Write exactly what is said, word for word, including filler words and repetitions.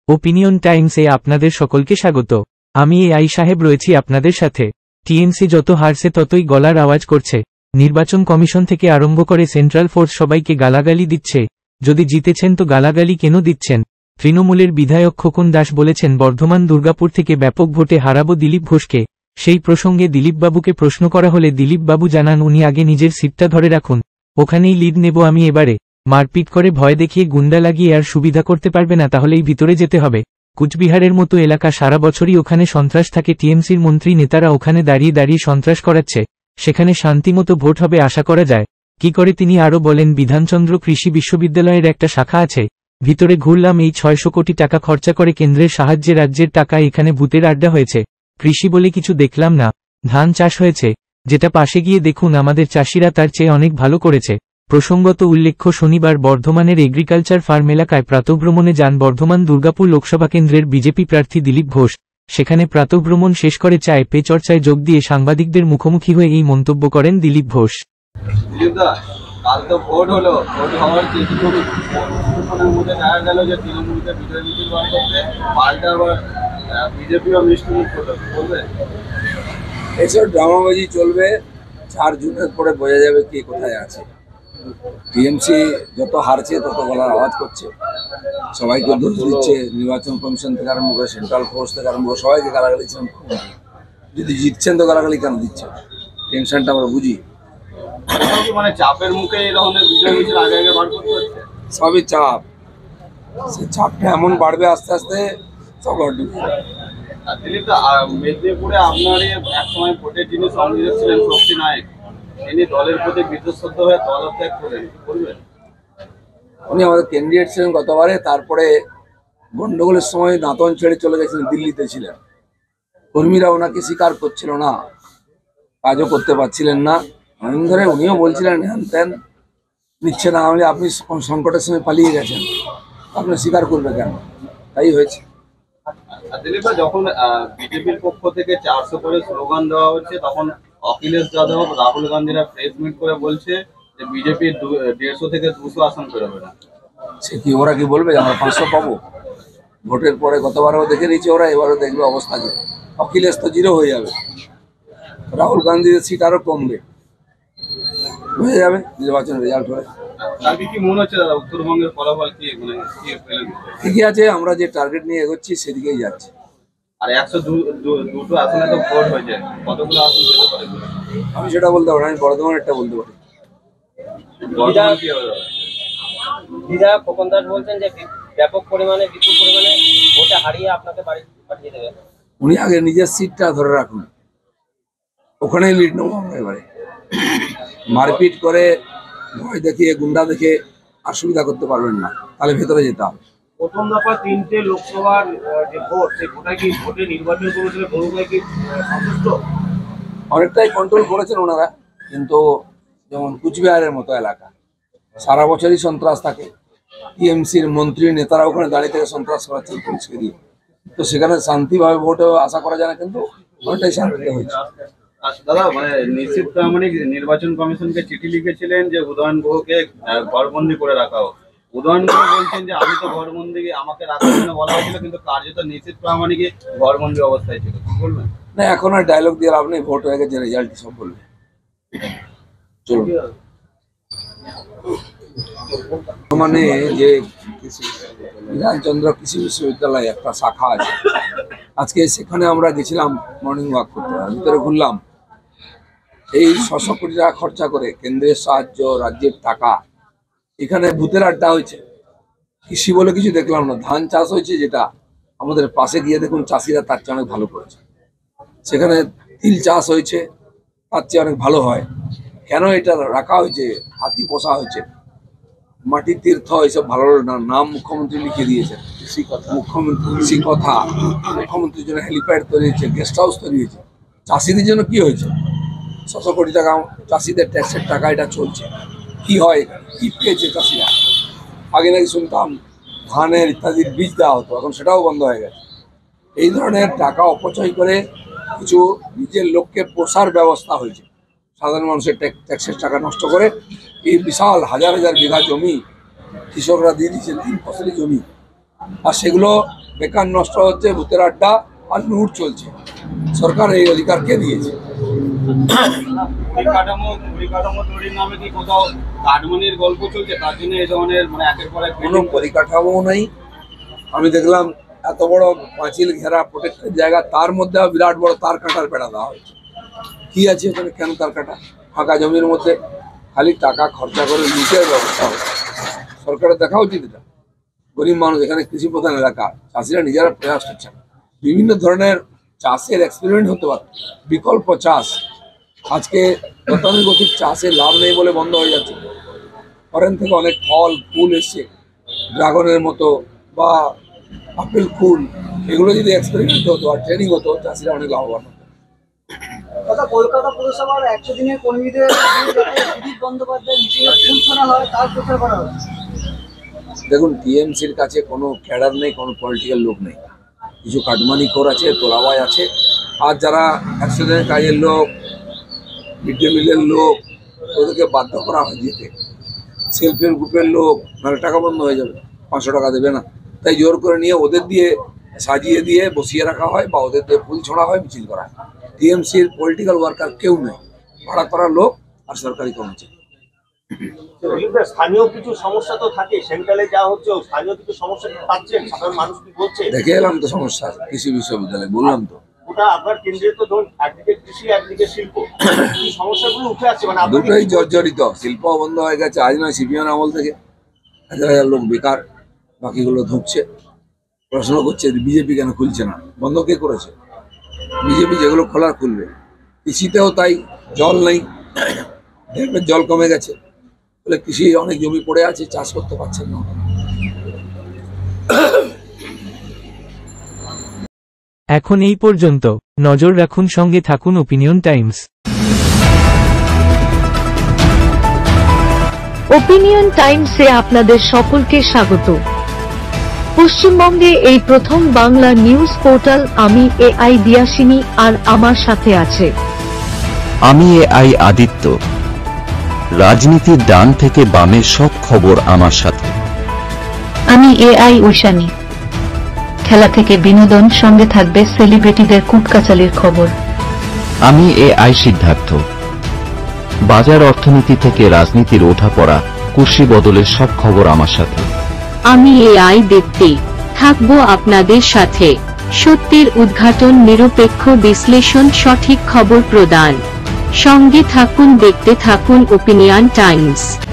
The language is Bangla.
ওপিনিয়ন টাইমসে আপনাদের সকলকে স্বাগত। আমি এ আই সাহেব রয়েছি আপনাদের সাথে। টিএমসি যত হারছে ততই গলার আওয়াজ করছে। নির্বাচন কমিশন থেকে আরম্ভ করে সেন্ট্রাল ফোর্স সবাইকে গালাগালি দিচ্ছে। যদি জিতেছেন তো গালাগালি কেন দিচ্ছেন? তৃণমূলের বিধায়ক খোকন দাস বলেছেন বর্ধমান দুর্গাপুর থেকে ব্যাপক ভোটে হারাবো দিলীপ ঘোষকে। সেই প্রসঙ্গে দিলীপবাবুকে প্রশ্ন করা হলে দিলীপবাবু জানান উনি আগে নিজের সিটটা ধরে রাখুন, ওখানেই লিড নেব আমি এবারে। মারপিট করে ভয় দেখিয়ে গুন্ডা লাগিয়ে আর সুবিধা করতে পারবে না, তাহলেই ভিতরে যেতে হবে। কুচবিহারের মতো এলাকা সারা বছরই ওখানে সন্ত্রাস থাকে, টিএমসির মন্ত্রী নেতারা ওখানে দাঁড়িয়ে দাঁড়িয়ে সন্ত্রাস করাচ্ছে, সেখানে শান্তিমতো ভোট হবে আশা করা যায়। কি করে তিনি আরও বলেন বিধানচন্দ্র কৃষি বিশ্ববিদ্যালয়ের একটা শাখা আছে, ভিতরে ঘুরলাম, এই ছয়শো কোটি টাকা খরচা করে কেন্দ্রের সাহায্যে রাজ্যের টাকা এখানে ভূতের আড্ডা হয়েছে। কৃষি বলে কিছু দেখলাম না, ধান চাষ হয়েছে, যেটা পাশে গিয়ে দেখুন আমাদের চাষিরা তার চেয়ে অনেক ভালো করেছে। প্রসঙ্গত উল্লেখ্য শনিবার বর্ধমানের এগ্রিকালচার ফার্ম এলাকায় প্রাতঃভ্রমণে যান বর্ধমান দুর্গাপুর লোকসভা কেন্দ্রের বিজেপি প্রার্থী দিলীপ ঘোষ। সেখানে প্রাতঃভ্রমণ শেষ করে চায় পে চর্চায় যোগ দিয়ে সাংবাদিকদের মুখোমুখি হয়ে এই মন্তব্য করেন দিলীপ ঘোষ। কাল তো ভোট হলো, ভোট হওয়ার কিছুক্ষণের মধ্যে দেখা গেল যে তৃণমূলকে বিজয় মিছিল বার করতে পাল্টা আবার বিজেপিও মিষ্টি মুখ করলো, বলবে এসব ড্রামাবাজি চলবে, চার জুনের পরে বোঝা যাবে কে কোথায় আছে। টিএমসি যত হারছে তত গলার আওয়াজ করছে, সবাইকে দোষ দিচ্ছে, নির্বাচন কমিশন থেকে আরম্ভ করে সেন্ট্রাল ফোর্স থেকে আরম্ভ করে সবাইকে গালাগালি দিচ্ছেন। যদি জিতছেন তো গালাগালি কেন দিচ্ছেন? টেনশনটা আমরা বুঝি। মানে চাপের মুখে এই ধরনের বিজয় মিছিল আগে আগে বার করতে হচ্ছে, সবই চাপ। সে চাপটা এমন বাড়বে আস্তে আস্তে সব ডুবে। আর দিলীপ দা, মেদিনীপুরে আপনার এক সময় ভোটের যিনি সংযোজক ছিলেন শক্তি নায়ক, তিনি দলের প্রতি বিতশ্রদ্ধ হয়ে দলত্যাগ করেন, করবেন? উনি আমাদের ক্যান্ডিডেট ছিলেন গতবারে, তারপরে গন্ডগোলের সময় দাঁতন ছেড়ে চলে গেছিলেন, দিল্লিতে ছিলেন। কর্মীরা ওনাকে স্বীকার করছিল না, কাজও করতে পারছিলেন না। অনেক ধরে উনিও বলছিলেন হ্যান ত্যান, নিচ্ছে না, আমি আপনি সংকটের সময় পালিয়ে গেছেন, আপনি স্বীকার করবে কেন? তাই হয়েছে। দিলীপ দা, যখন বিজেপির পক্ষ থেকে চারশো করে স্লোগান দেওয়া হচ্ছে, তখন অখিলেশ যাদব, রাহুল গান্ধীরা প্রেস মিট করে বলছে যে বিজেপি দেড়শো থেকে দুশো আসন পেরোবে না। সে কি ওরা কি বলবে আমরা পাঁচশো পাবো? ভোটের পরে গতবারও দেখে নিচ্ছে ওরা, এবারও দেখবে অবস্থা কি। অখিলেশ তো জিরো হয়ে যাবে, রাহুল গান্ধীর সিট আরো কমবে, হয়ে যাবে নির্বাচন রেজাল্ট হয়ে। তাকে কি মনে হচ্ছে দাদা, উত্তরবঙ্গের ফলাফল কি মানে কি পেলেন? ঠিকই আছে, আমরা যে টার্গেট নিয়ে এগোচ্ছি সেদিকেই যাচ্ছে। আর একশো দুটো আসনে তো ভোট হয়েছে, কতগুলো আসন পেতে পারে? আমি সেটা বলতে পারি, আমি বর্ধমানেরটা বলতে পারি। দিদা খোকন দাস বলছেন যে ব্যাপক পরিমাণে বিপুল পরিমাণে ভোটে হারিয়ে আপনাকে বাড়ি পাঠিয়ে দেবে। উনি আগে নিজের সিটটা ধরে রাখুন, ওখানেই লিড নেবো আমরা এবারে। মারপিট করে ভয় দেখিয়ে গুন্ডা দেখে আর সুবিধা করতে পারবেন না, তাহলে ভেতরে যেতে হবে। প্রথম দফা তিনটে লোকসভার যে ভোট, সেই ভোটে কি ভোটে নির্বাচন করেছিল বহুগুলো কি সন্তুষ্ট? অনেকটাই কন্ট্রোল করেছেন ওনারা, কিন্তু যেমন কুচবিহারের মতো এলাকা সারা বছরই সন্ত্রাস থাকে, টিএমসির মন্ত্রী নেতারা ওখানে দাঁড়িয়ে থেকে সন্ত্রাস করাচ্ছেন পুলিশকে দিয়ে, তো সেখানে শান্তিভাবে ভোট আশা করা যায় না, কিন্তু অনেকটাই শান্তিতে হয়েছে। দাদা, মানে নিশ্চিত প্রামাণিক নির্বাচন কমিশনকে চিঠি লিখেছিলেন যে উদয়ন গুহকে ঘরবন্দি করে রাখা হোক। উদয়ন গুহ বলছেন যে আমি তো ঘরবন্দি, আমাকে রাখার জন্য বলা হয়েছিল, কিন্তু কার্যত নিশ্চিত প্রামাণিক ঘরবন্দি অবস্থায় ছিল, কি বলবেন? না, এখন আর ডায়লগ দিয়ে লাভ নেই, ভোট হয়ে গেছে, রেজাল্ট সব বলবে। চলুন, মানে যে বিধানচন্দ্র কৃষি বিশ্ববিদ্যালয় একটা শাখা আছে, আজকে সেখানে আমরা গেছিলাম মর্নিং ওয়াক করতে, ভিতরে ঘুরলাম। এই ছশো কোটি টাকা খরচা করে কেন্দ্রের সাহায্য, রাজ্যের টাকা, এখানে ভূতের আড্ডা হয়েছে। কৃষি বলে কিছু দেখলাম না, ধান চাষ হয়েছে, যেটা আমাদের পাশে গিয়ে দেখুন চাষিরা তার চেয়ে অনেক ভালো করেছে। সেখানে তিল চাষ হয়েছে, তার চেয়ে অনেক ভালো হয়। কেন এটা রাখা হয়েছে? হাতি পোষা হয়েছে, মাটির তীর্থ, এইসব ভালো নাম মুখ্যমন্ত্রী লিখে দিয়েছেন। কৃষি কথা মুখ্যমন্ত্রী, কৃষি কথা মুখ্যমন্ত্রীর জন্য হেলিপ্যাড তৈরি হয়েছে, গেস্ট হাউস তৈরি হয়েছে। চাষিদের জন্য কি হয়েছে? ছশো কোটি টাকা চাষিদের ট্যাক্সের টাকা, এটা চলছে। কি হয়, কি পেয়েছে চাষিরা? আগে নাকি শুনতাম ধানের ইত্যাদির বীজ দেওয়া হতো, এখন সেটাও বন্ধ হয়ে গেছে। এই ধরনের টাকা অপচয় করে কিছু নিজের লোককে পোষার ব্যবস্থা হয়েছে, সাধারণ মানুষের ট্যাক্সের টাকা নষ্ট করে। এই বিশাল হাজার হাজার বিঘা জমি কৃষকরা দিয়ে দিয়েছেন, তিন ফসলি জমি, আর সেগুলো বেকার নষ্ট হচ্ছে, ভূতের আড্ডা আর লুট চলছে। সরকার এই অধিকার কে দিয়েছে? পরিকাঠামো পরিকাঠামো তৈরির নামে কি কোথাও কাটমানির গল্প চলছে? তার জন্য এই ধরনের মানে একের পর এক কোনো পরিকাঠামো নেই। আমি দেখলাম এত বড় পাঁচিল ঘেরা প্রোটেক্টেড জায়গা, তার মধ্যে বিরাট বড় তার কাটার বেড়া দেওয়া হয়েছে। কি আছে ওখানে? কেন তার কাটা? ফাঁকা জমির মধ্যে খালি টাকা খরচা করে লুটের ব্যবস্থা হচ্ছে। সরকারের দেখা উচিত এটা। গরিব মানুষ, এখানে কৃষি প্রধান এলাকা, চাষিরা নিজেরা প্রয়াস করছেন। বিভিন্ন ধরনের চাষের এক্সপেরিমেন্ট হতে পারে, বিকল্প চাষ। আজকে গতানুগতিক চাষে লাভ নেই বলে বন্ধ হয়ে যাচ্ছে। ফরেন থেকে অনেক ফল ফুল এসছে, ড্রাগনের মতো বা আপেল ফুল, এগুলো যদি এক্সপেরিমেন্ট হতো আর ট্রেনিং হতো, চাষিরা অনেক লাভবান হতো। কথা কলকাতা পুরসভার একশো দিনের কর্মীদের সুদীপ বন্দ্যোপাধ্যায় মিটিংয়ে ফুল ছোড়া হয়, তার প্রচার করা হচ্ছে। দেখুন, টিএমসির কাছে কোনো ক্যাডার নেই, কোনো পলিটিক্যাল লোক নেই। কিছু কাটমানি কর আছে, তোলাবাই আছে, আর যারা একশো দিনের কাজের লোক, মিড ডে মিলের লোক, ওদেরকে বাধ্য করা হয় যেতে। সেলফ হেল্প গ্রুপের লোক, নাহলে টাকা বন্ধ হয়ে যাবে, পাঁচশো টাকা দেবে না। তাই জোর করে নিয়ে ওদের দিয়ে সাজিয়ে দিয়ে বসিয়ে রাখা হয়, বা ওদের দিয়ে ফুল ছড়া হয়, মিছিল করা হয়। টিএমসির পলিটিক্যাল ওয়ার্কার কেউ নেই, ভাড়া করা লোক আর সরকারি কর্মচারী। স্থানীয় কিছু সমস্যা তো থাকে, সেন্ট্রালে যা হচ্ছে স্থানীয় কিছু সমস্যা পাচ্ছেন, সাধারণ মানুষ কি বলছে? দেখে এলাম তো সমস্যা কৃষি বিশ্ববিদ্যালয়, বললাম তো। ওটা আপনার কেন্দ্রে তো ধরুন একদিকে কৃষি একদিকে শিল্প, এই সমস্যাগুলো উঠে আসছে, মানে দুটোই জর্জরিত। শিল্প বন্ধ হয়ে গেছে, আজ নয় সিপিএম আমল থেকে হাজার হাজার লোক বেকার, বাকিগুলো ধুঁকছে। প্রশ্ন করছে বিজেপি কেন খুলছে না, বন্ধ কে করেছে? বিজেপি যেগুলো খোলার খুলবে। কৃষিতেও তাই, জল নেই, ড্যামের জল কমে গেছে বলে কৃষি অনেক জমি পড়ে আছে, চাষ করতে পারছেন না। এখন এই পর্যন্ত। নজর রাখুন, সঙ্গে থাকুন ওপিনিয়ন টাইমস। ওপিনিয়ন টাইমসে আপনাদের সকলকে স্বাগত। পশ্চিমবঙ্গে এই প্রথম বাংলা নিউজ পোর্টাল। আমি এ আই দিয়াসিনী, আর আমার সাথে আছে আমি এ আই আদিত্য। রাজনীতির ডান থেকে বামের সব খবর আমার সাথে। আমি এ আই ঐশানী। খেলা থেকে বিনোদন, সঙ্গে থাকবে সেলিব্রিটিদের কুটকাচালির খবর। আমি এ আই সিদ্ধার্থ। বাজার অর্থনীতি থেকে রাজনীতির ওঠাপড়া, কুর্সি বদলের সব খবর আমার সাথে। আমি এ আই দীপ্তি, থাকবো আপনাদের সাথে। সত্যের উদ্ঘাটন, নিরপেক্ষ বিশ্লেষণ, সঠিক খবর প্রদান। সঙ্গে থাকুন, দেখতে থাকুন ওপিনিয়ন টাইমস।